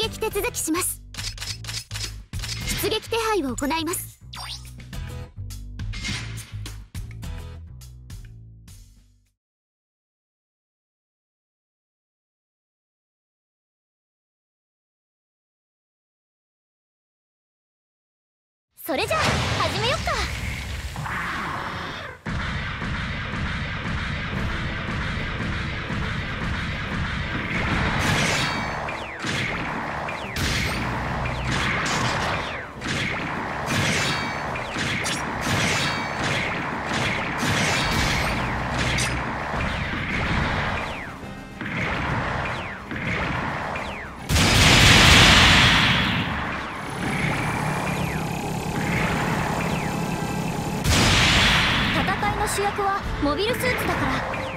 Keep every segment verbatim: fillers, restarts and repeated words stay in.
撃手続きします。出撃手配を行います。それじゃあ始めよっか。主役はモビルスーツだから、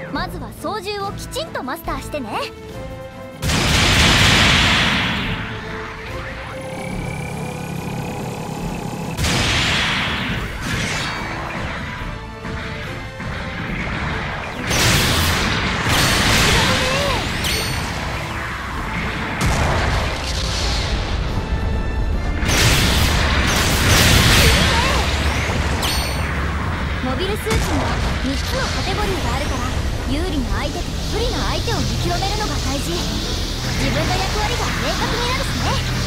まずは操縦をきちんとマスターしてね。モビルスーツにはみっつのカテゴリーがあるから、有利な相手と不利な相手を見極めるのが大事。自分の役割が明確になるしね。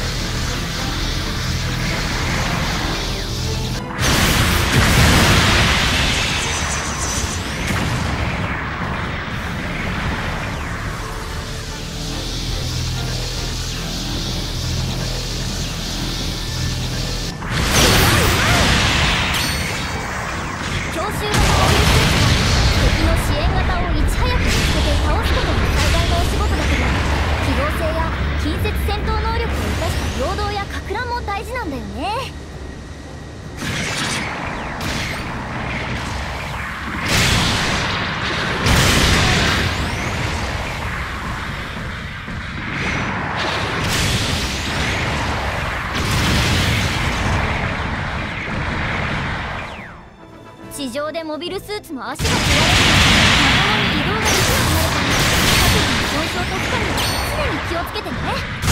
地上でモビルスーツの足が壊れてまともに移動ができなくなるから、各自の損傷と負荷には常に気をつけてね。